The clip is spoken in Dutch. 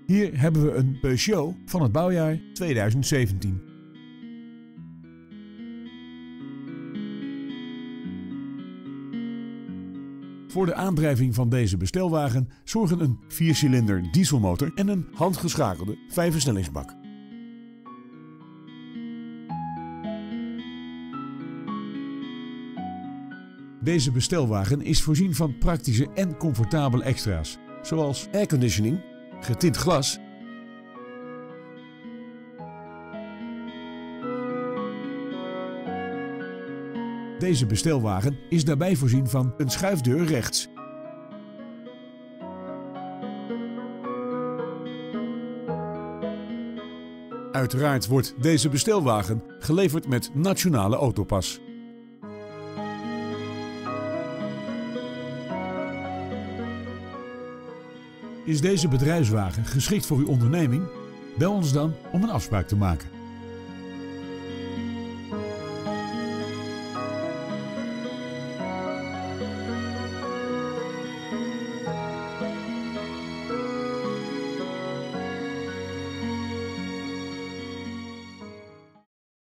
Hier hebben we een Peugeot van het bouwjaar 2017. Voor de aandrijving van deze bestelwagen zorgen een 4-cilinder dieselmotor en een handgeschakelde 5-versnellingsbak. Deze bestelwagen is voorzien van praktische en comfortabele extra's, zoals airconditioning, getint glas, Deze bestelwagen is daarbij voorzien van een schuifdeur rechts. Uiteraard wordt deze bestelwagen geleverd met nationale autopas. Is deze bedrijfswagen geschikt voor uw onderneming? Bel ons dan om een afspraak te maken.